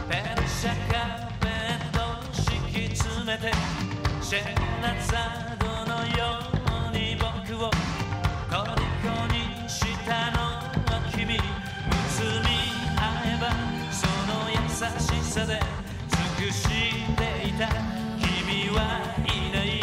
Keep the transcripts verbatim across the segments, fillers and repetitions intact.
電車カーペット敷き詰めてシェラザードのように僕を虜にしたのは君。結び合えばその優しさで尽くしていた。君はいない。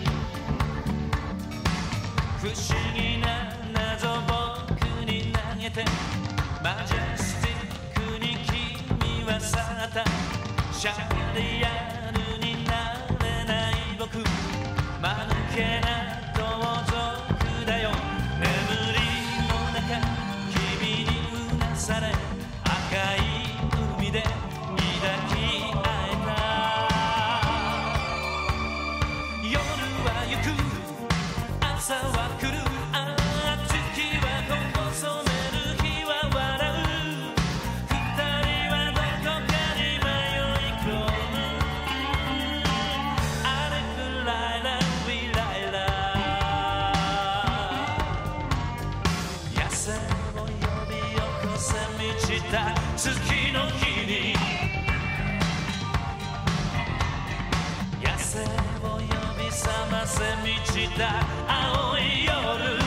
不思議な謎僕に投げてマジェスティックに君は去った。シャリアルになれない僕、間抜けな盗賊だよ。眠りの中君にうなされ赤い海で抱き合えた。夜は行く朝は来る、ああ月はここ染める日は笑う。二人はどこかに迷い込む。あれくらいなウィライラ。野生を呼び起こせ満ちた月の日に。野生を呼び覚ませ満ちた青い夜。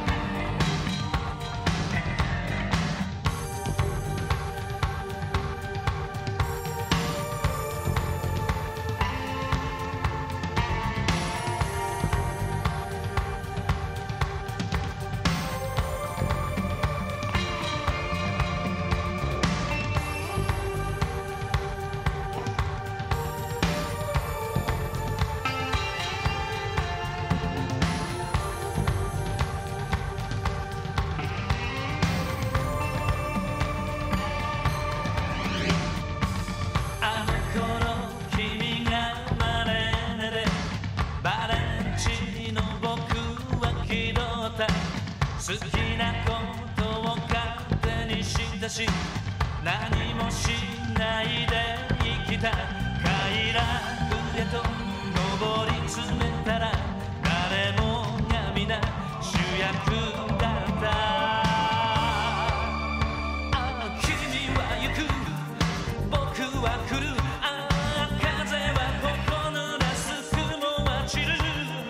好きなことを勝手にしたし、何もしないで生きた。快楽へと上り詰めたら誰もが皆主役だった。ああ君は行く僕は来る、ああ風はここ濡らす雲は散る。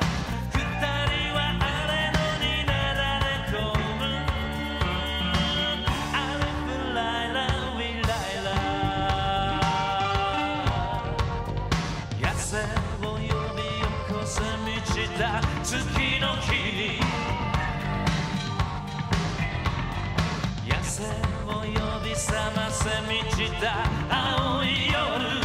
月の日に野生を呼び覚ませ満ちた青い夜。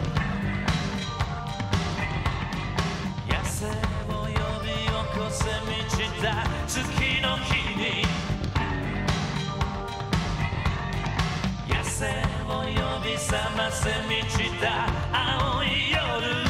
野生を呼び起こせ満ちた月の日に。野生を呼び覚ませ満ちた青い夜。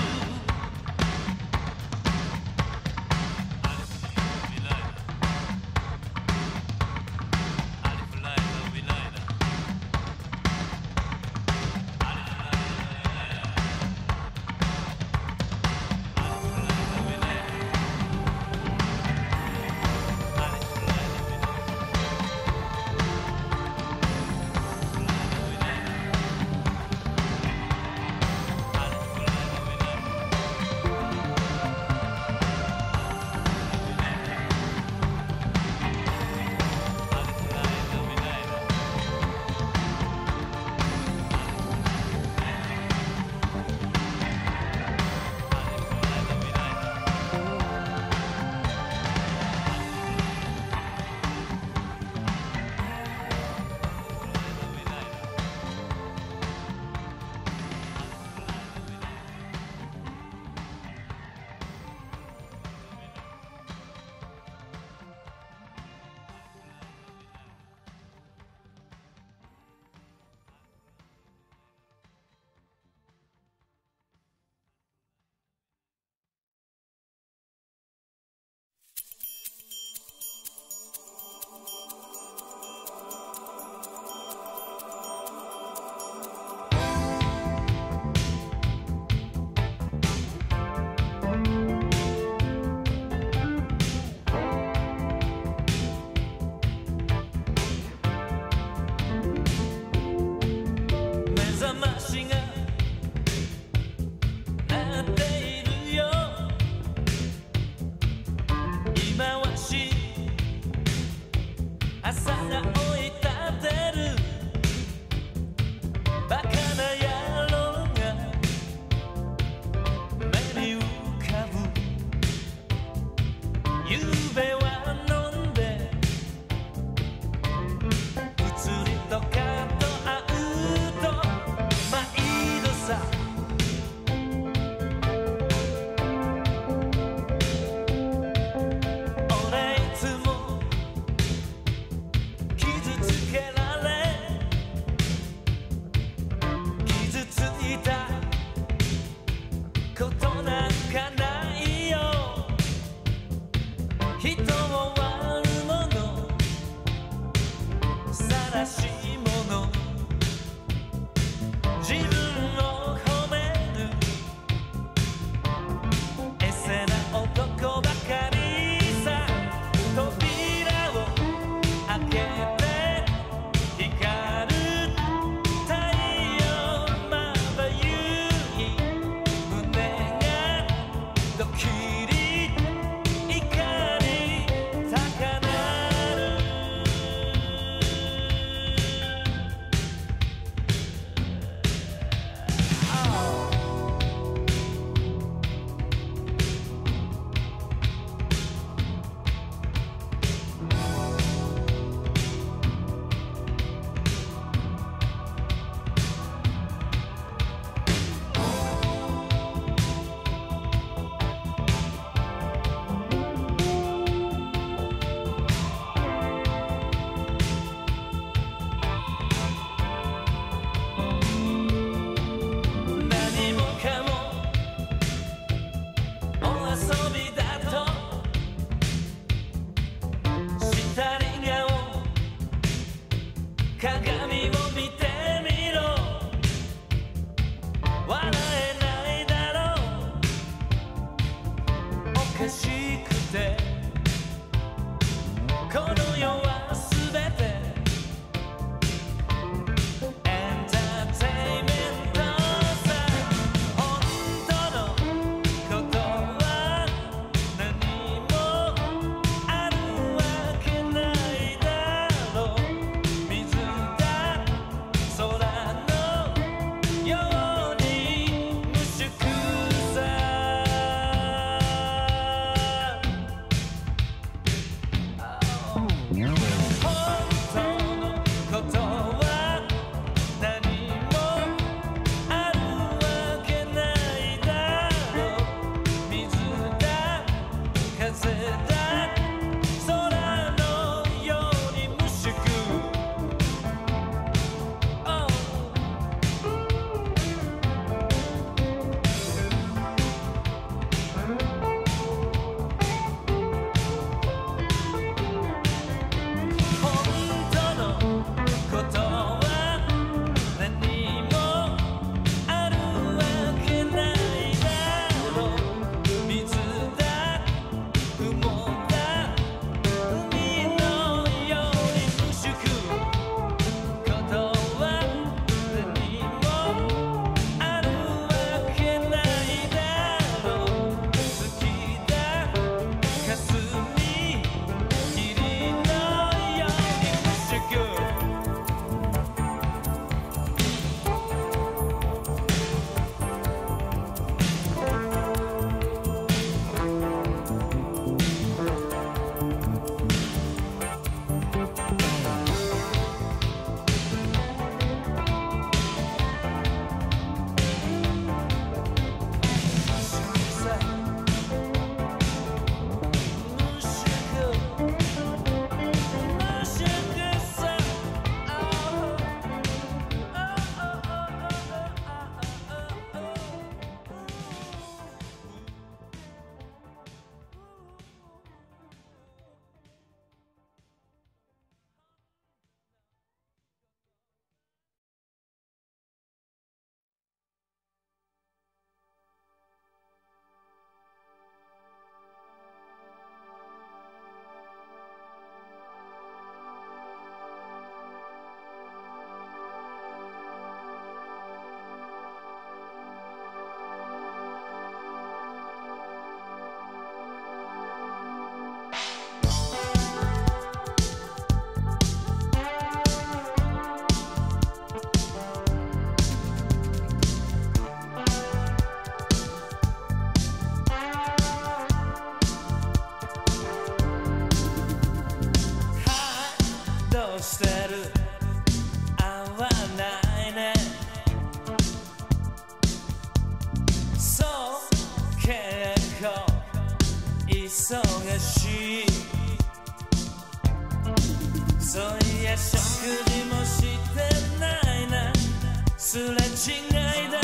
すれ違いだ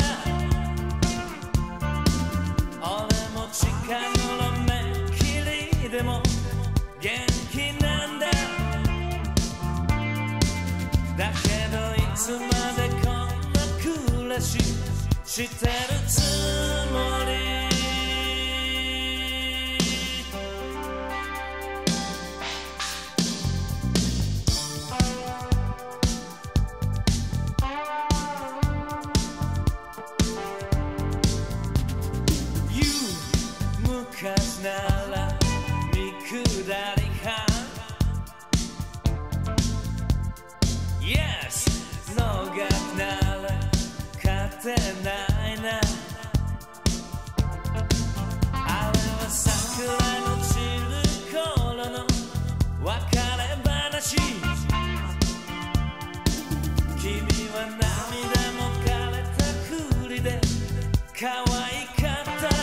俺も近頃目切りでも元気なんだだけどいつまでこんな暮らししてるつもり昔なら見下り班 Yes 能楽なら勝てないなあれは桜の散る頃の別れ話君は涙も枯れたふりで可愛かった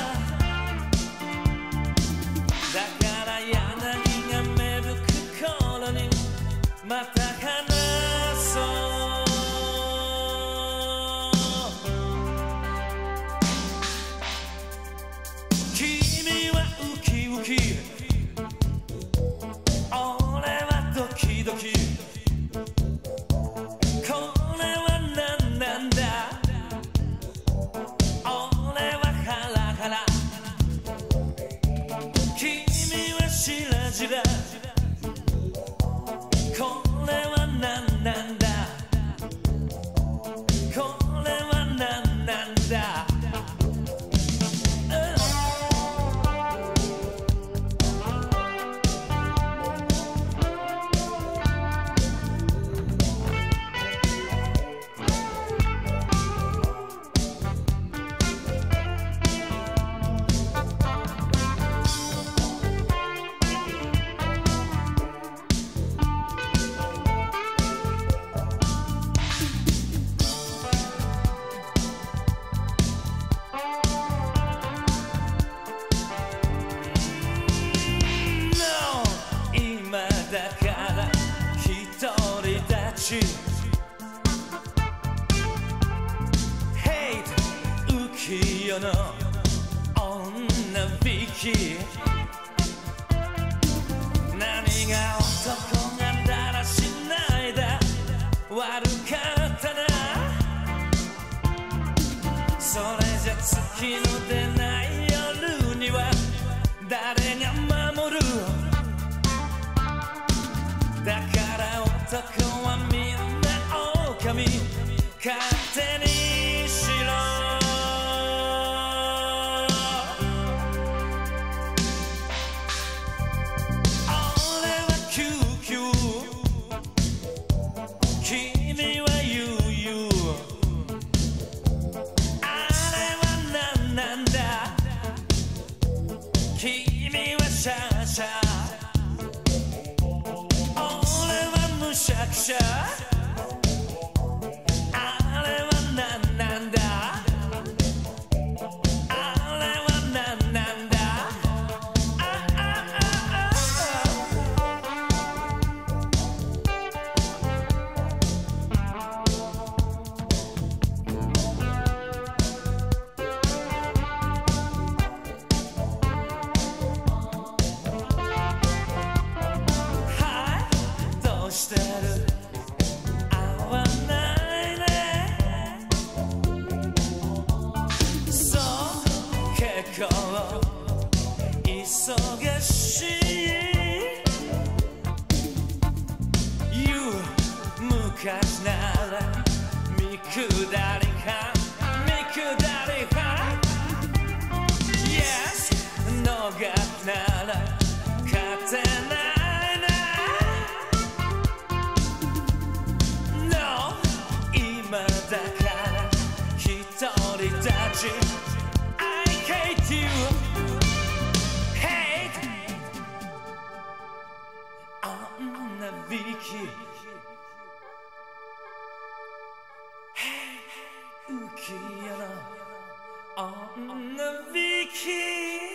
だから柳が芽吹く頃にまた話そう君はウキウキ俺はドキドキこれは何なんだ俺はハラハラ君はしらじらこれは何なんだこれは何なんだだから一人立ち Hate 浮世の女引き何が男がだらしないだ悪かったなそれじゃ月の出ない夜には誰が守るだから男はみんな狼勝手にしろ俺はキューキュー君はユーユーあれは何なんだ君はシャーシャーむしゃくしゃあれは何なんだあれは何なんだああああはいどうしてる合わないねそう結構忙しい You 昔なら見下り班見下り班 Yes 能楽なら勝てないだから一人立ち I hate you Hate 女引き Hey 浮世の女引き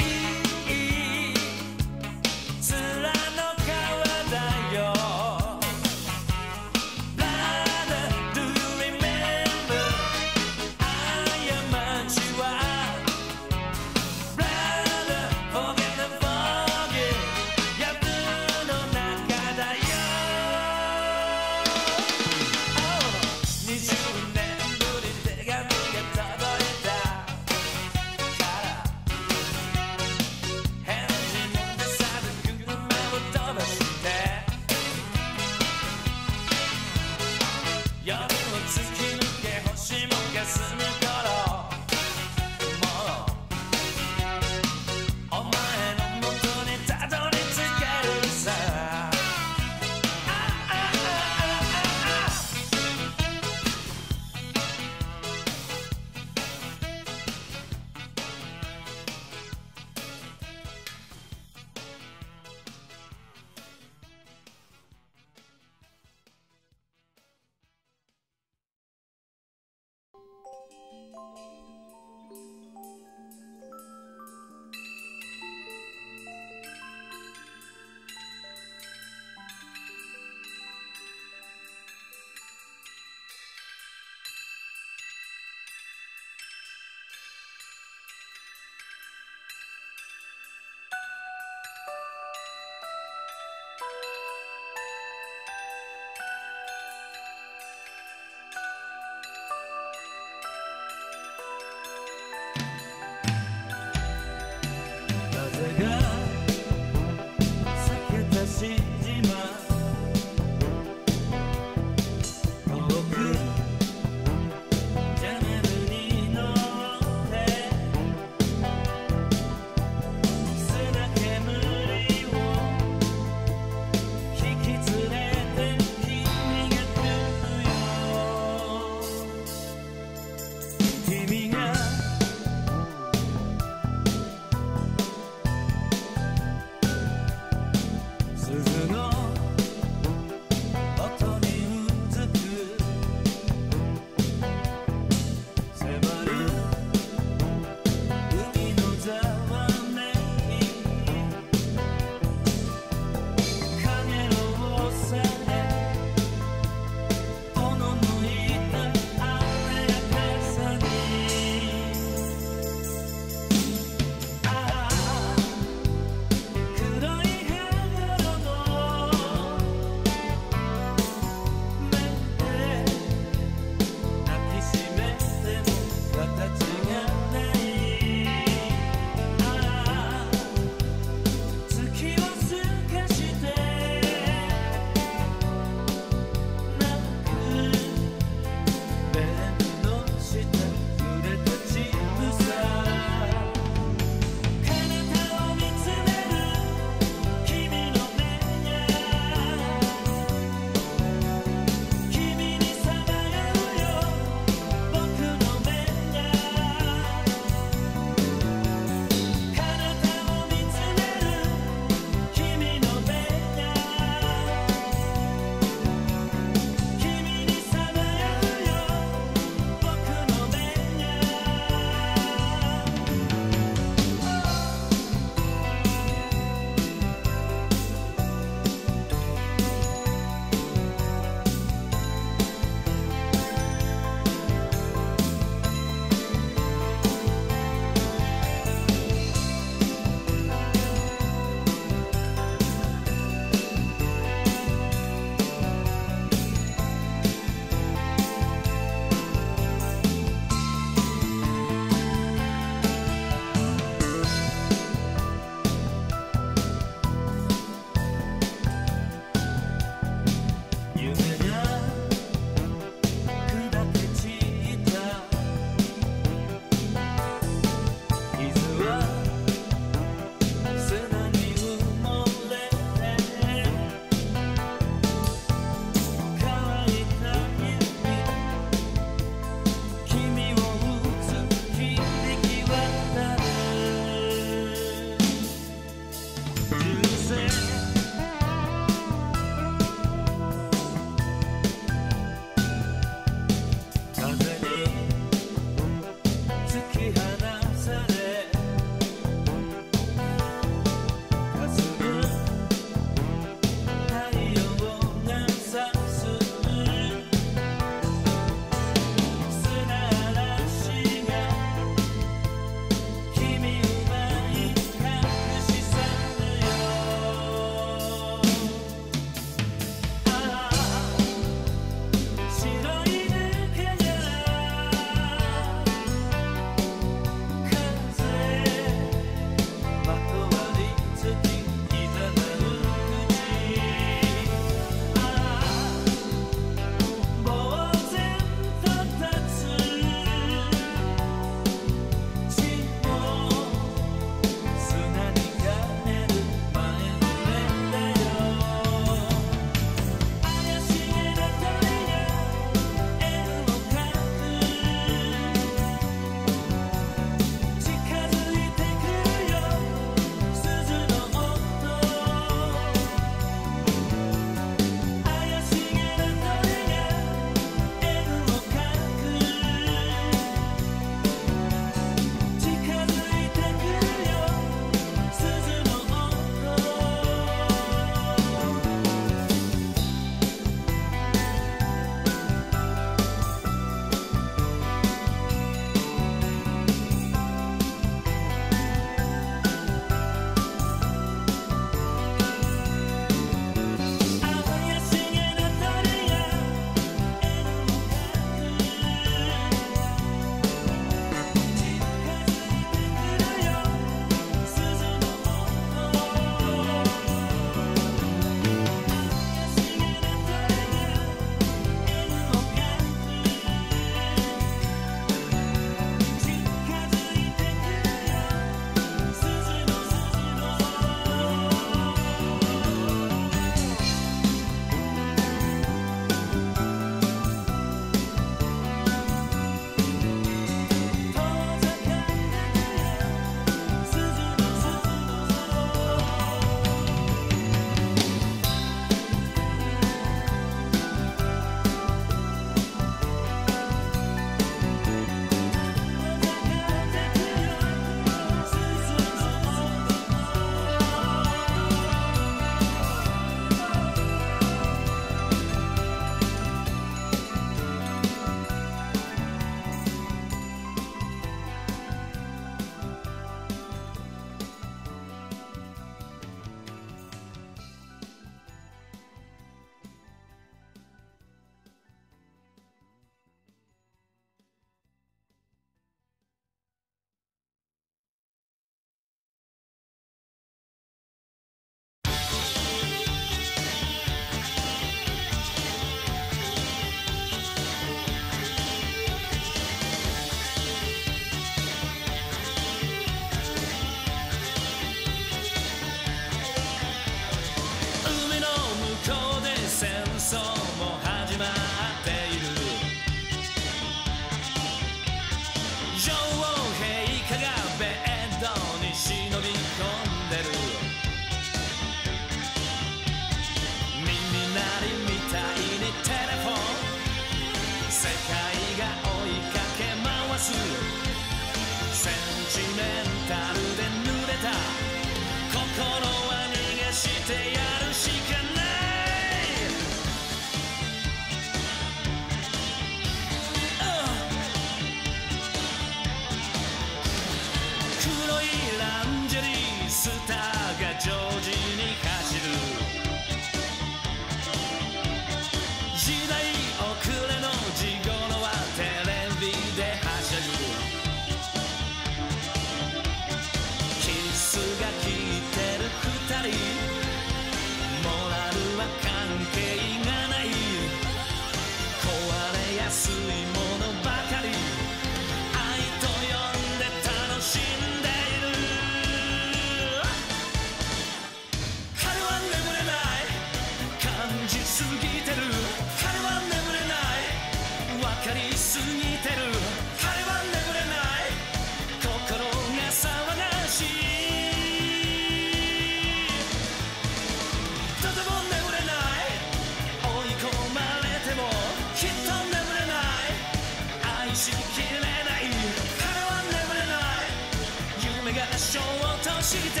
れない彼は眠れない夢がショートしてる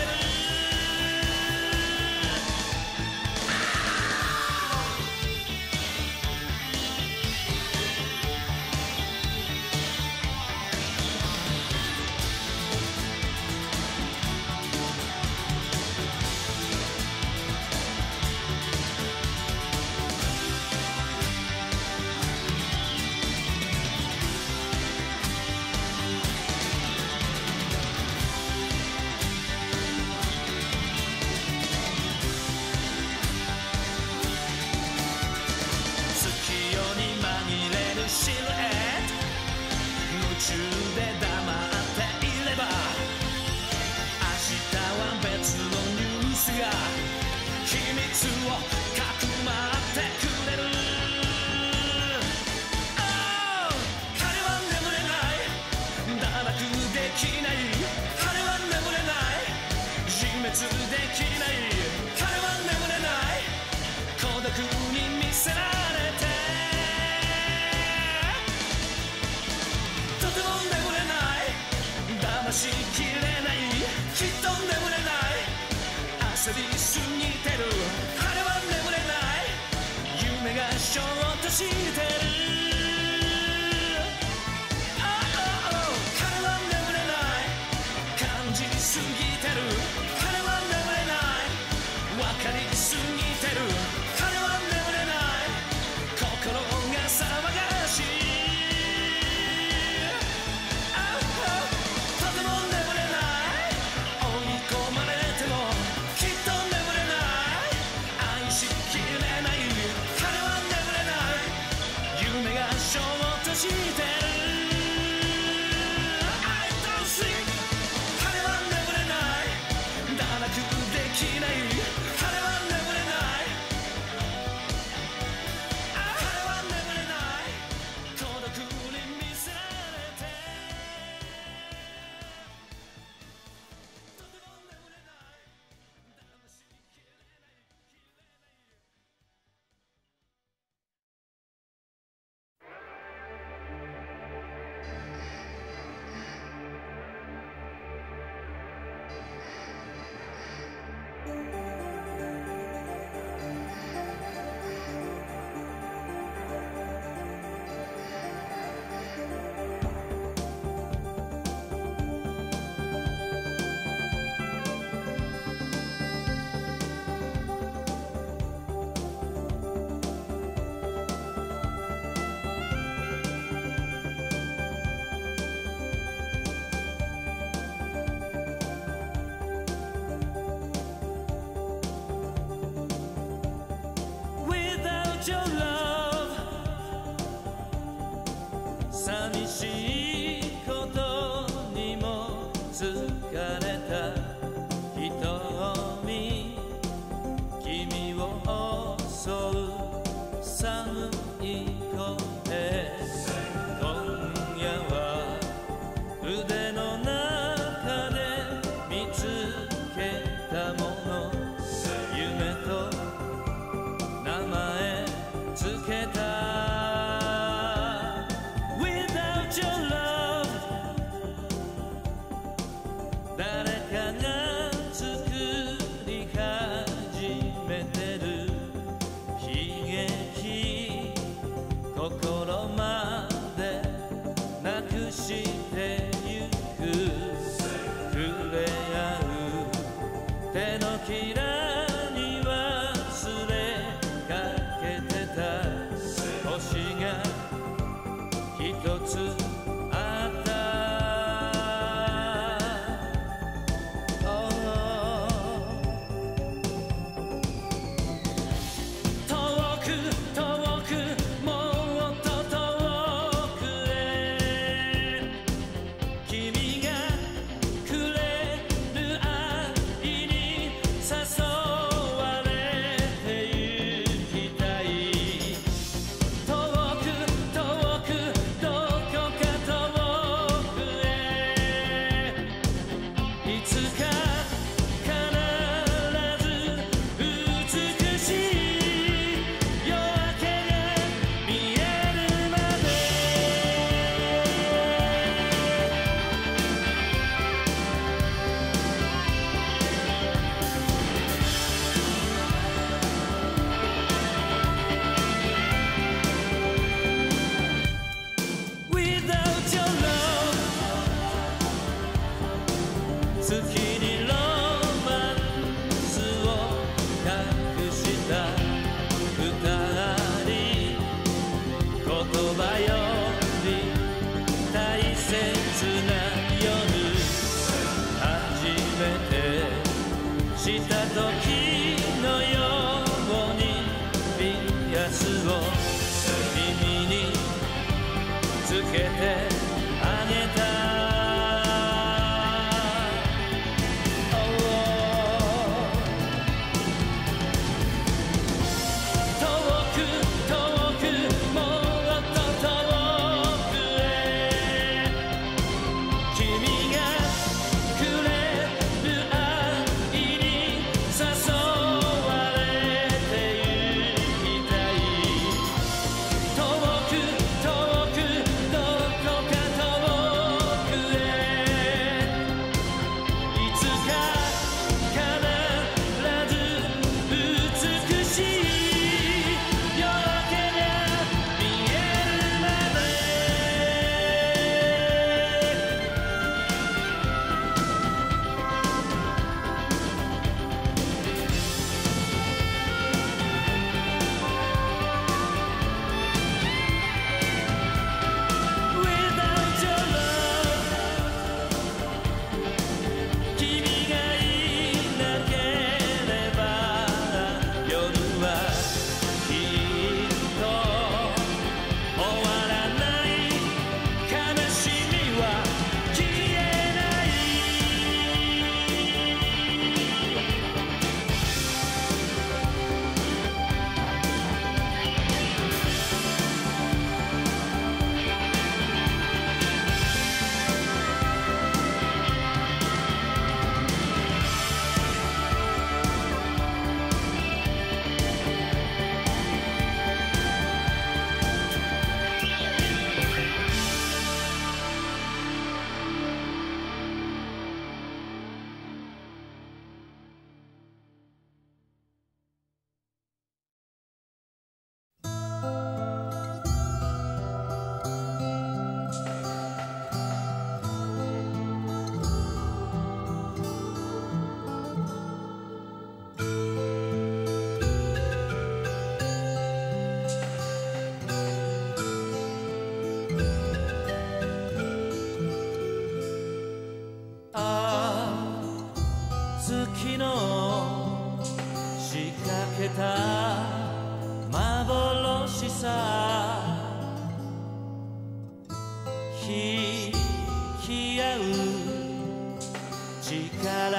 シルエット夢中で黙っていれば明日は別のニュースが秘密をかくまってくれる、oh、彼は眠れない堕落できない彼は眠れない自滅できない彼は眠れない孤独に見せられてしきれないきっと眠れない焦りすぎてる彼は眠れない夢がショートしてる、oh, oh, oh、彼は眠れない感じすぎてる彼は眠れない分かりすぎてる彼は眠れない心が騒がしいしてる I don't sleep 彼は眠れない堕落できない彼は眠れない彼は眠れない孤独に見せられてとても眠れない騙しきれないきれないYour love 寂しいことにも疲れた瞳君を襲う寒い声今夜は腕の中で見つけたもの夢と名前つけた Without your love 誰かが作り始めてる悲劇心までなくしてゆく触れ合う手のひらに忘れ星が一つあった、oh、遠く遠くもっと遠くへ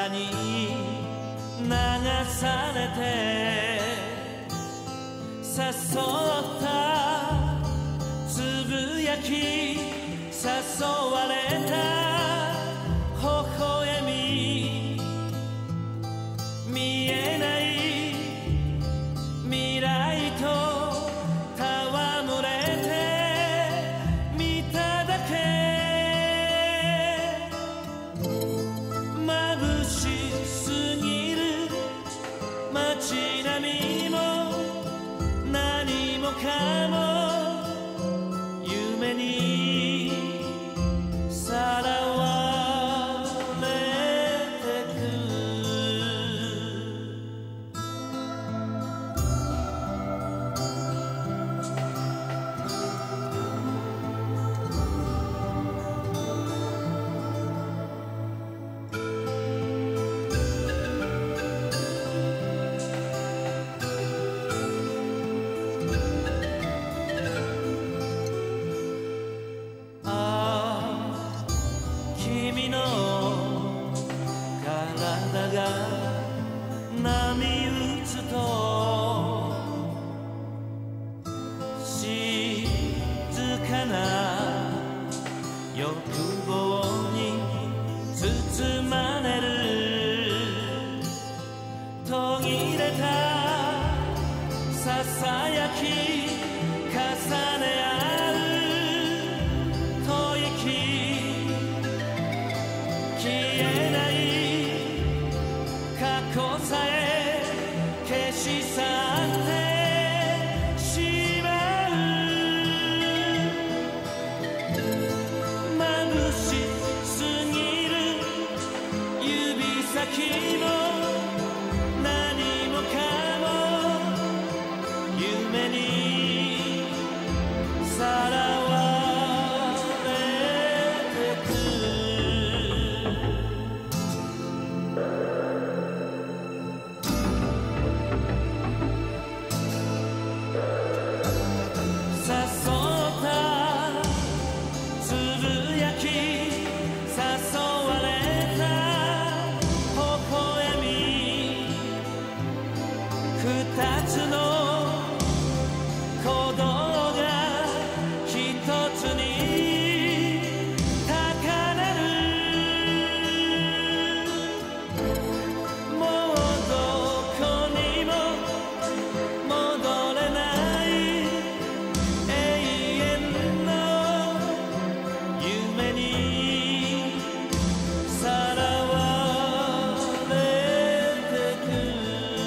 に流されて誘ったつぶやき誘われた微笑み見えない未来と戯れて見ただけ眩しすぎる街並みも何もかも夢にさらわれてく君の体が波打つと静かな欲望に包まれる途切れたささやき重ね合う吐息消えない過去さえ消し去ってしまう眩しすぎる指先も何もかも夢にさらわ二つの鼓動が一つに高鳴るもうどこにも戻れない永遠の夢にさらわれてく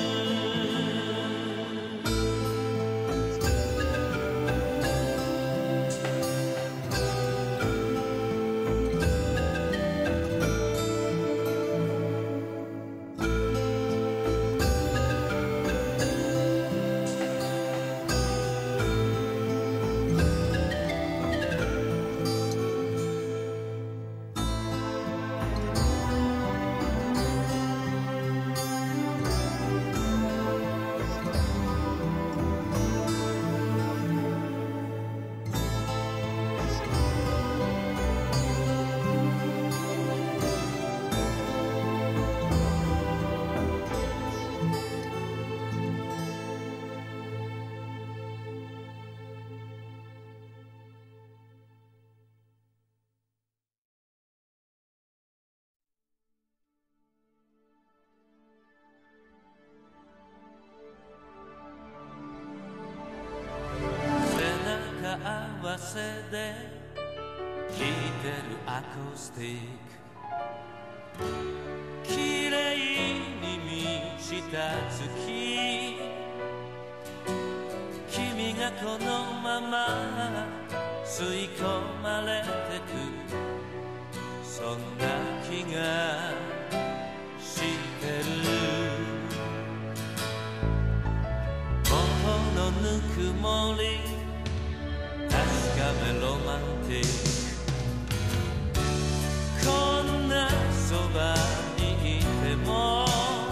合わせで聴いてるアコースティック綺麗に満ちた月君がこのまま吸い込まれてくそんな気がしてる頬のぬくもり確かめロマンティックこんなそばにいても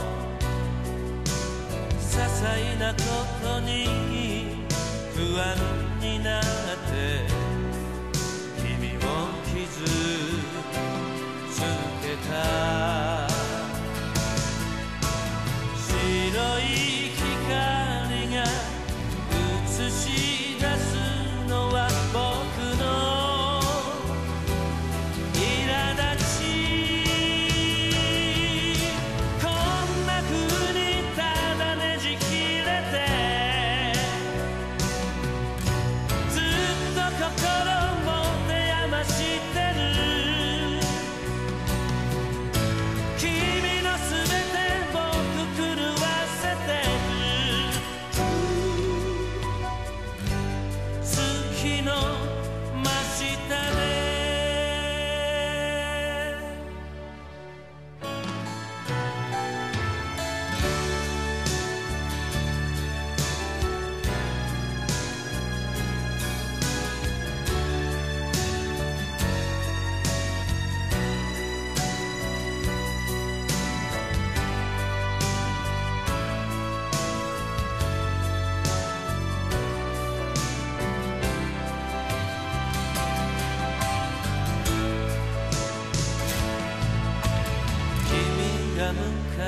些細なことに不安になって君を傷つけた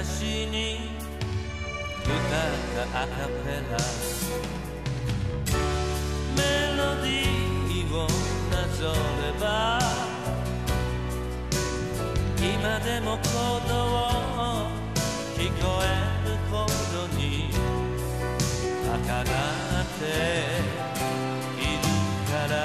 しに歌ったアカペラメロディーをなぞれば今でも鼓動聞こえるほどに高鳴っているから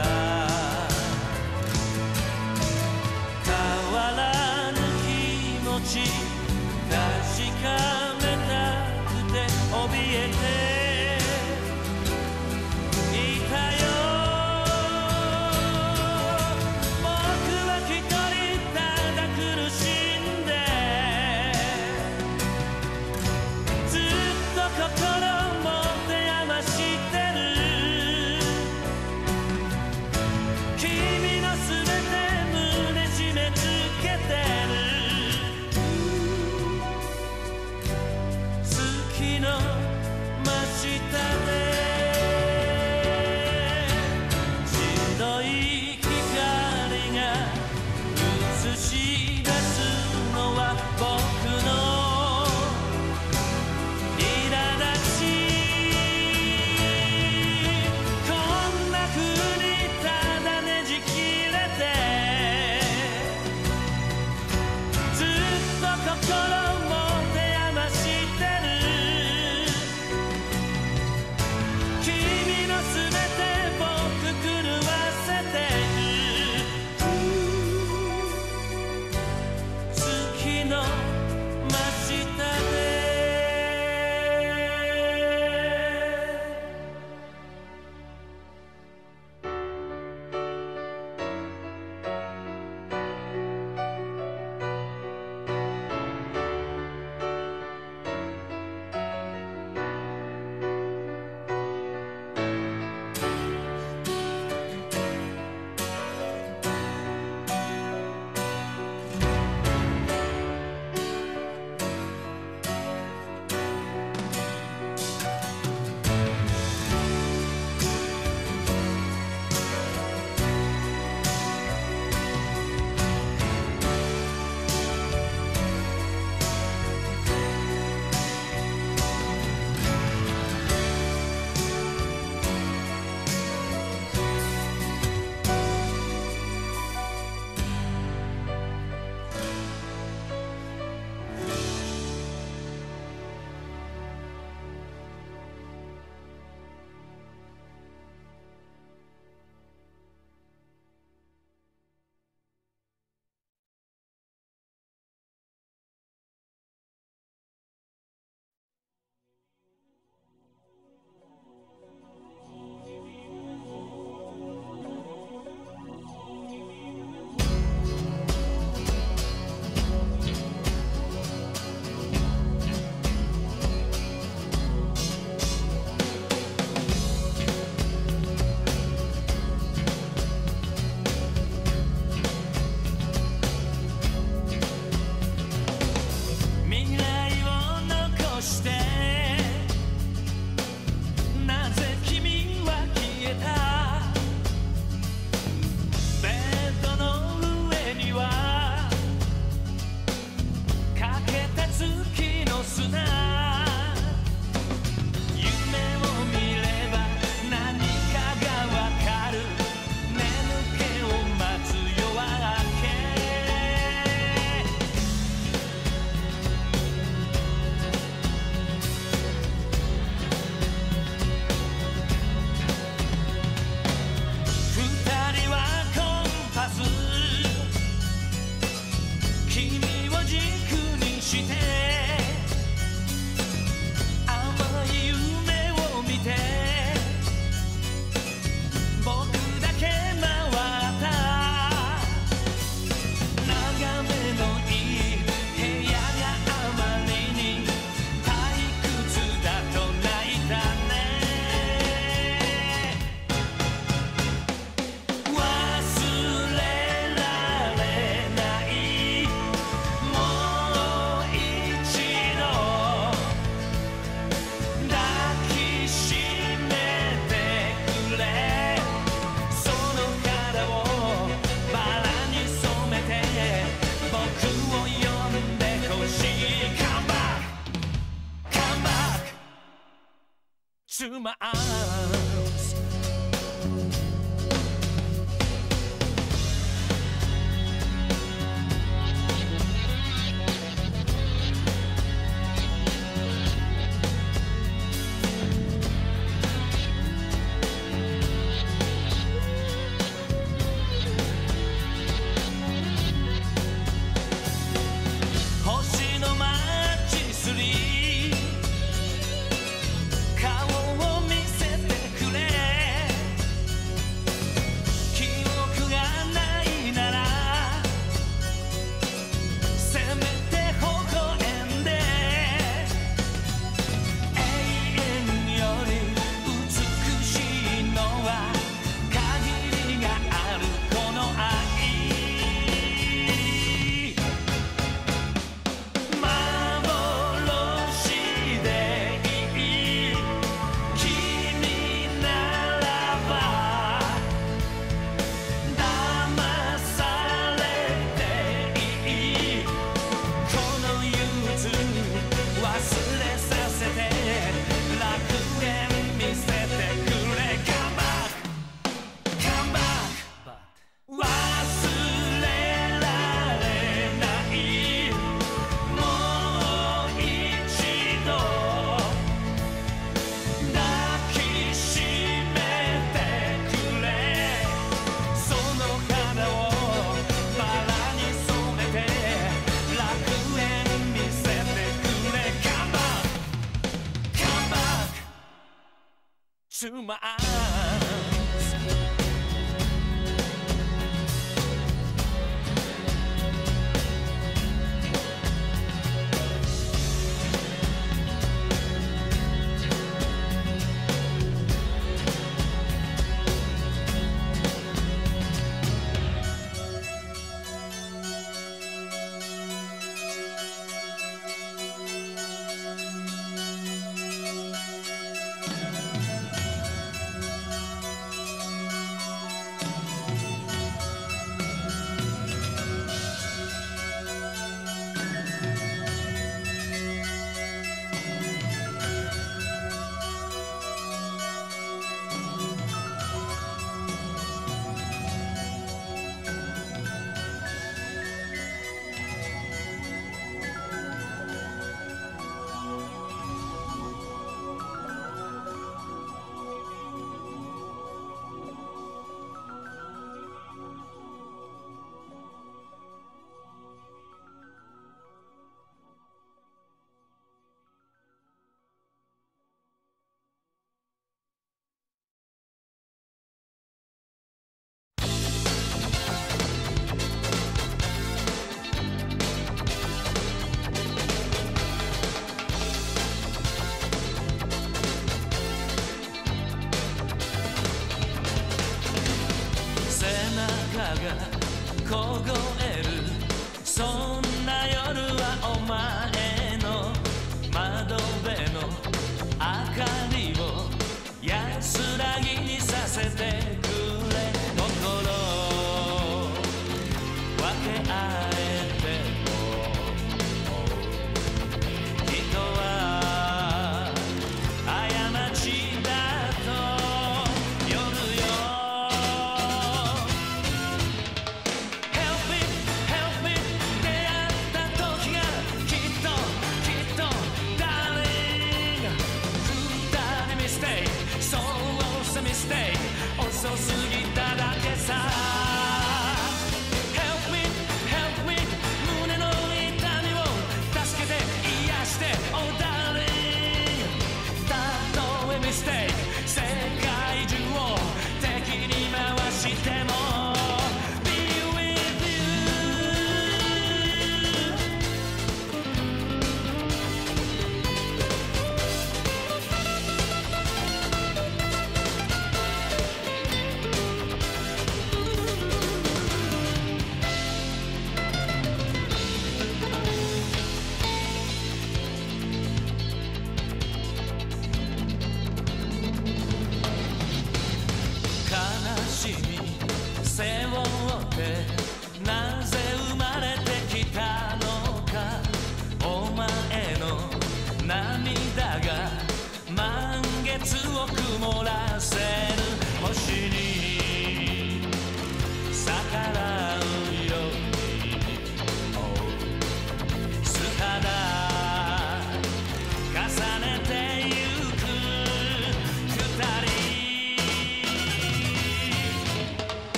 変わらぬ気持ち確かめたくて怯えていたよ僕は一人ただ苦しんでずっと心持て余してる to my arms. To my arms.凍えるそんな夜はお前の窓辺の明かりを安らぎにさせてくれ心分け合えても人は過ちだと夜よ遅すぎただけさ Help me, help me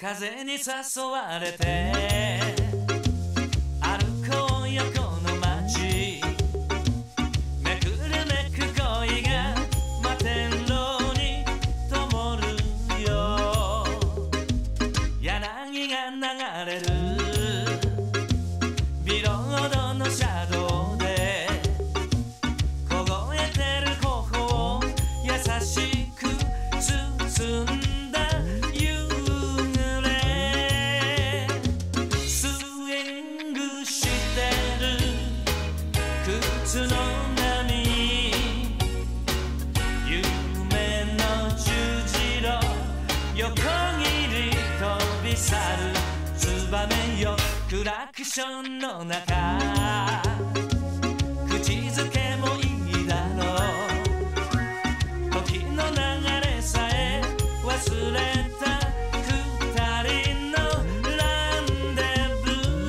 風に誘われて歩こうよこの街めくるめく恋が摩天楼に灯るよ柳が流れるビロードのシャドウで凍えてる頬を優しく包んだ夕暮れスイングしてる靴の波夢の十字路横切り飛び去るツバメよクラクションの中口づけもいいだろう時の流れさえ忘れた二人のランデブ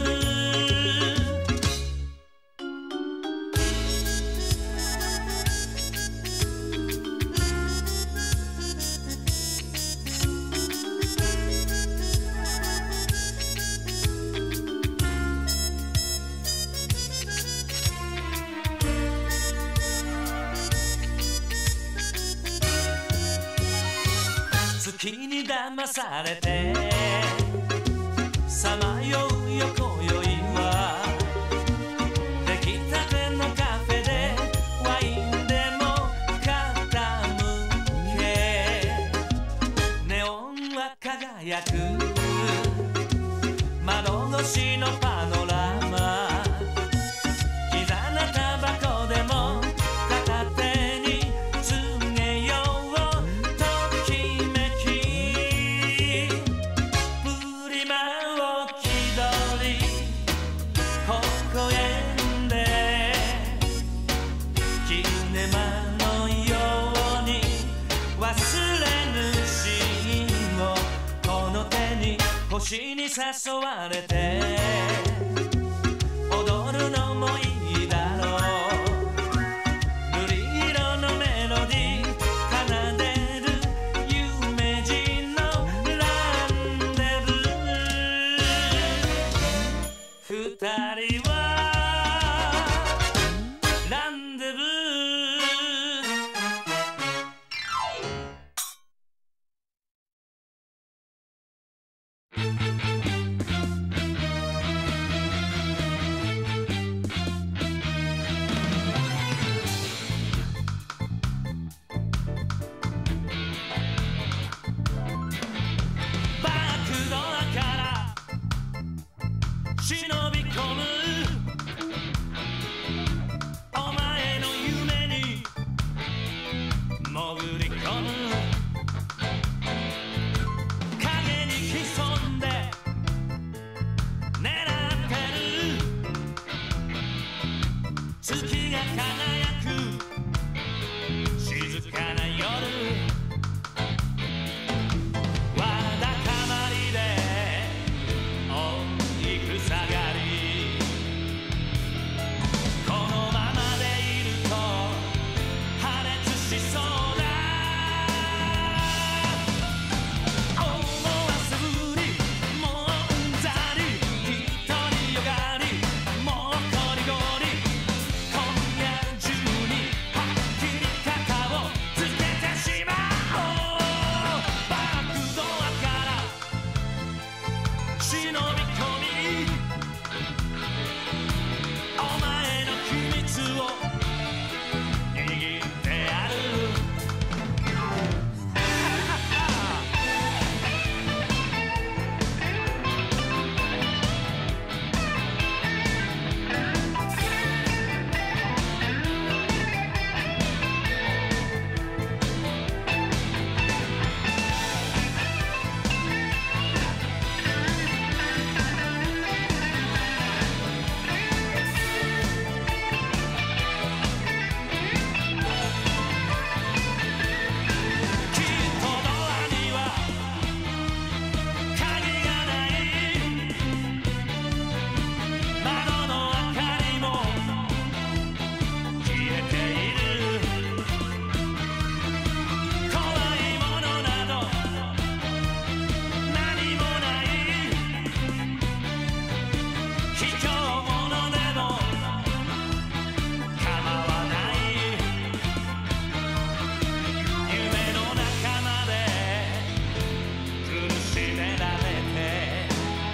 月に騙されてさまようよ今宵は出来たてのカフェでワインでも傾けネオンは輝く窓越しのパノラマ刻なタバコでも片手に告げようときめきプリマを気取り微笑んでキネマのように忘れぬシーンをこの手に星に誘われて踊るのもいいだろう瑠璃色のメロディー奏でる夢人のランデブ二人はランデブバックドアから忍び込むお前の夢に潜り込む影に潜んで狙ってる月が輝く静かな夜わだかまりで追い草刈りこのままでいると破裂しそうだ思わせぶりもうんざり独りよがりもうこりごり今夜中にはっきり肩をつけてしまおうバックドアから忍び込みお前の秘密を握ってやる卑怯者でも構わない夢の中まで苦しめられて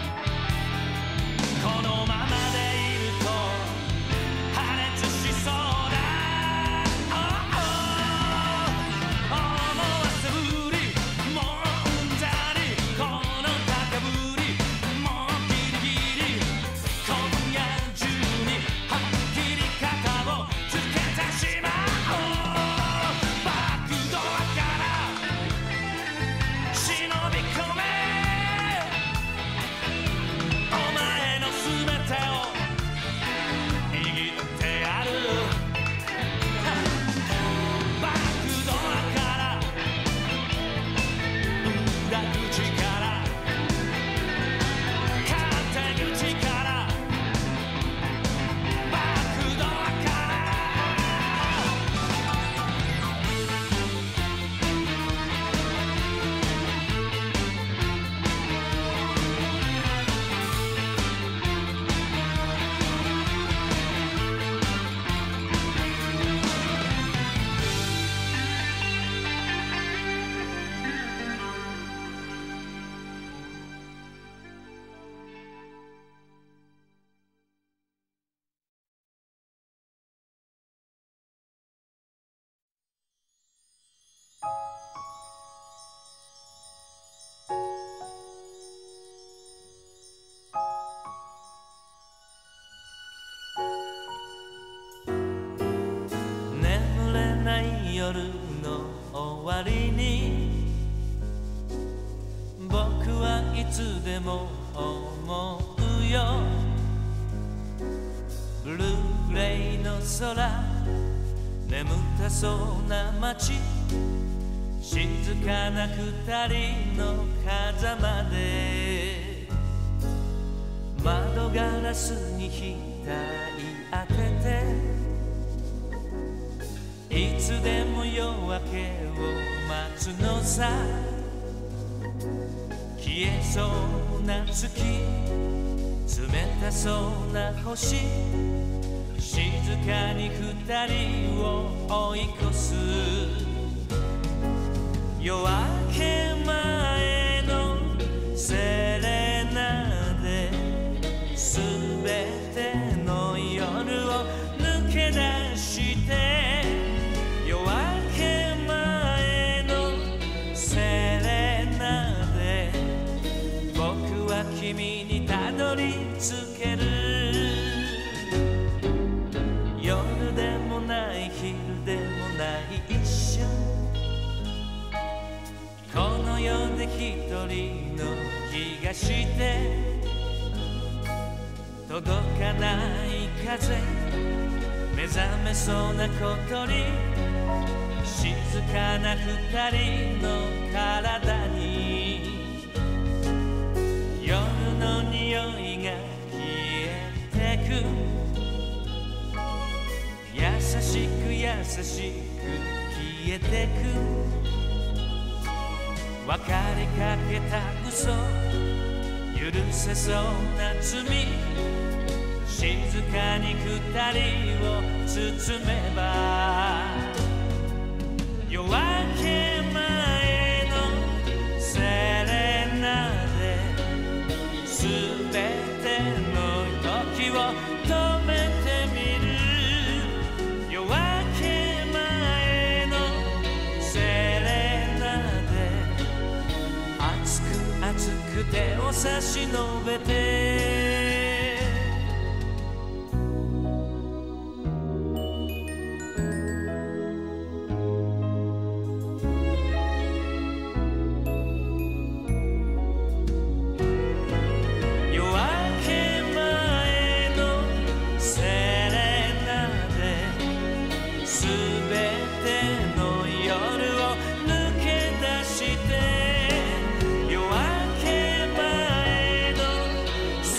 このままでいると破裂しそうだ思わせぶりもうんざりこの高ぶりもうギリギリ今夜中にはっきり肩をつけてしまおうバックドアから忍び込めお前の全てを握ってやるバックドアから裏口から勝手口からバックドアから眠れない夜の終わりに僕はいつでも思うよブルーレイの空眠たそうな街静かな二人の風間で窓ガラスに額当てていつでも夜明けを待つのさ消えそうな月冷たそうな星静かに二人を追い越す夜明け前のセレナで全ての夜を抜け出して夜明け前のセレナで僕は君にたどり着ける夜でもない昼でもない一瞬この世で一人の気がして届かない風目覚めそうなことに静かな二人の体に夜の匂いが消えてく優しく優しく消えてく分かりかけた嘘許せそうな罪静かに二人を包めば夜明け前のセレナで全ての時を止めてみる夜明け前のセレナで熱く熱く手を差し伸べて「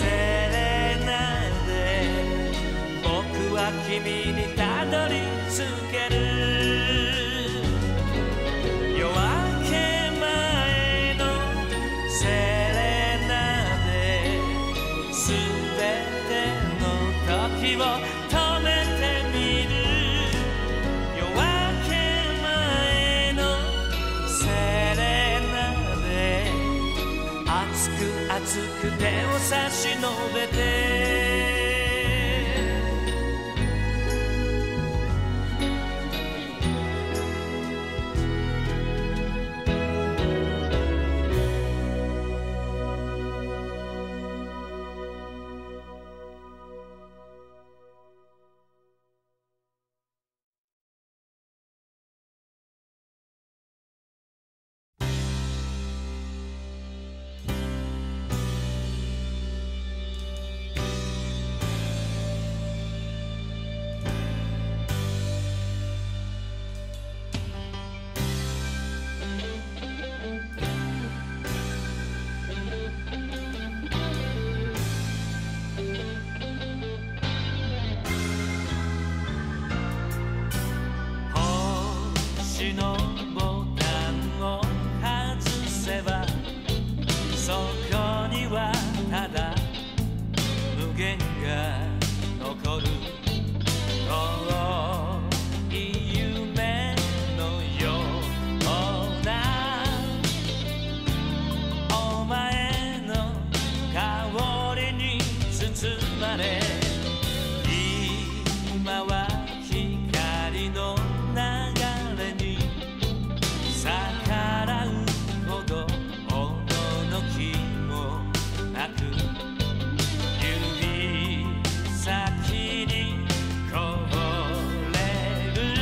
息を止めてみる。夜明け前のセレナで熱く熱く手を差し伸べて星のボタンを外せばそこにはただ無限が残る遠い夢のようなお前の香りに包まれ今は光の流れに逆らうほどおののきもなく指先にこぼれる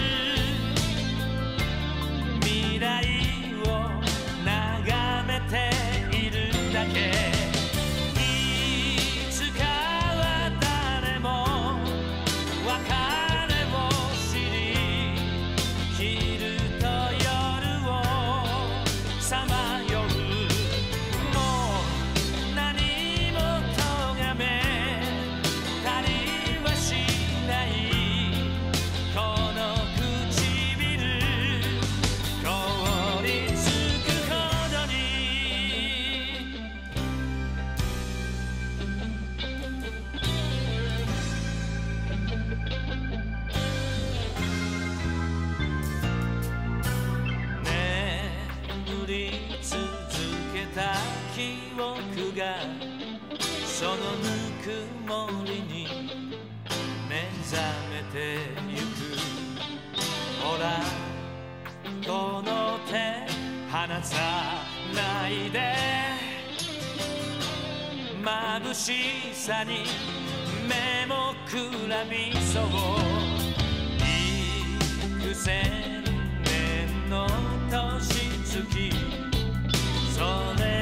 未来を眺めているだけ。いつかは誰も別れを知り昼と夜をさまよう。もう何も咎めたりはしないこの唇凍りつくほどに眠り続けた記憶がそのぬくもりに目覚めてゆく。ほらこの手離さないで眩しさに目もくらみそう。幾千年の年月それ